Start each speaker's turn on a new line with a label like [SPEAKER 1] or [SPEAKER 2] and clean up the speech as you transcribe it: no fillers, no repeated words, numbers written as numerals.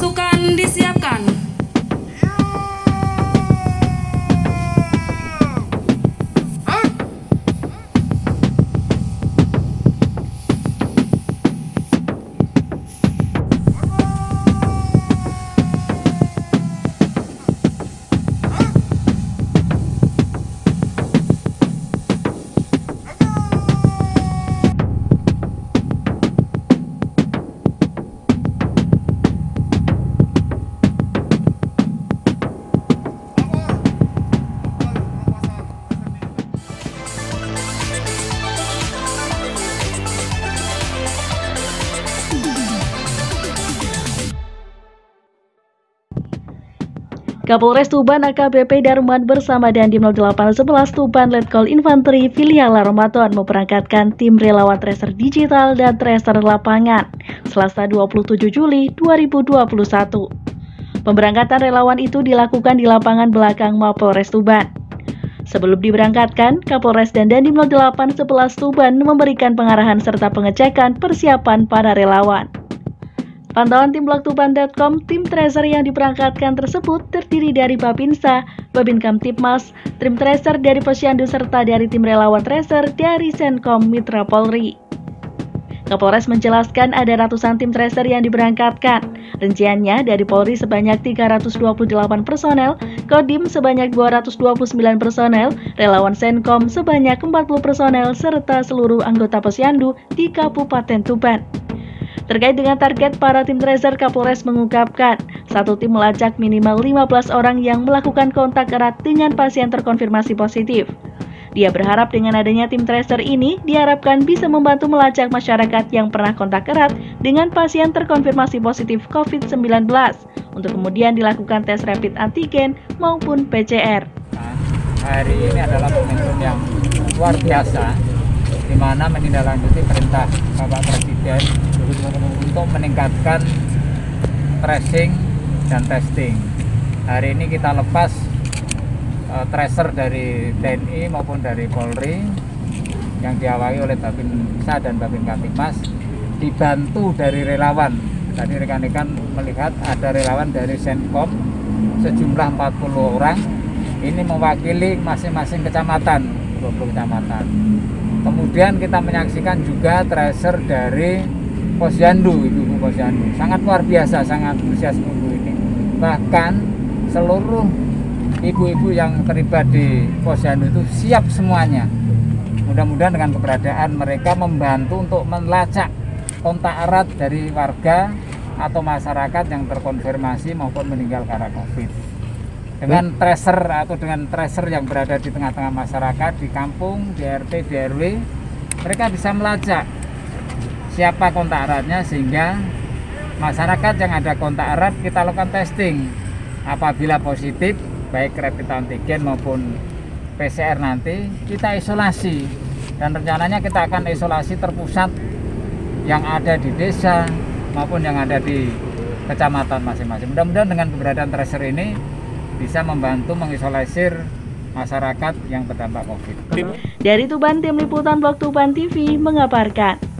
[SPEAKER 1] Pasukan disiapkan.
[SPEAKER 2] Kapolres Tuban AKBP Darman bersama Dandim 0811 Tuban Letkol Infanteri Filial Ramadan memberangkatkan tim relawan tracer digital dan tracer lapangan Selasa 27 Juli 2021. Pemberangkatan relawan itu dilakukan di lapangan belakang Mapolres Tuban. Sebelum diberangkatkan, Kapolres dan Dandim 0811 Tuban memberikan pengarahan serta pengecekan persiapan para relawan. Pantauan tim blogtuban.com, tim tracer yang diberangkatkan tersebut terdiri dari Babinsa, Babin Kamtipmas, tim tracer dari Posyandu serta dari tim relawan tracer dari Senkom Mitra Polri. Kapolres menjelaskan ada ratusan tim tracer yang diberangkatkan. Rinciannya dari Polri sebanyak 328 personel, Kodim sebanyak 229 personel, relawan Senkom sebanyak 40 personel, serta seluruh anggota Posyandu di Kabupaten Tuban. Terkait dengan target para tim tracer, Kapolres mengungkapkan, satu tim melacak minimal 15 orang yang melakukan kontak erat dengan pasien terkonfirmasi positif. Dia berharap dengan adanya tim tracer ini diharapkan bisa membantu melacak masyarakat yang pernah kontak erat dengan pasien terkonfirmasi positif COVID-19 untuk kemudian dilakukan tes rapid antigen maupun PCR.
[SPEAKER 3] Hari ini adalah momentum yang luar biasa, di mana menindaklanjuti perintah Bapak Presiden untuk meningkatkan tracing dan testing. Hari ini kita lepas tracer dari TNI maupun dari Polri yang diawali oleh Babinsa dan Babin Kamtipmas, dibantu dari relawan. Tadi rekan-rekan melihat ada relawan dari Senkom sejumlah 40 orang. Ini mewakili masing-masing kecamatan, 20 kecamatan. Kemudian kita menyaksikan juga tracer dari Posyandu, ibu-ibu Posyandu. Sangat luar biasa, sangat antusias ibu ini. Bahkan seluruh ibu-ibu yang terlibat di Posyandu itu siap semuanya. Mudah-mudahan dengan keberadaan mereka membantu untuk melacak kontak erat dari warga atau masyarakat yang terkonfirmasi maupun meninggal karena COVID. Dengan tracer atau dengan tracer yang berada di tengah-tengah masyarakat, di kampung, di RT, di RW, mereka bisa melacak siapa kontak eratnya, sehingga masyarakat yang ada kontak erat kita lakukan testing. Apabila positif, baik rapid antigen maupun PCR, nanti kita isolasi, dan rencananya kita akan isolasi terpusat yang ada di desa maupun yang ada di kecamatan masing-masing. Mudah-mudahan dengan keberadaan tracer ini bisa membantu mengisolasir masyarakat yang terdampak COVID.
[SPEAKER 2] Dari Tuban, tim liputan Blog Tuban TV mengabarkan.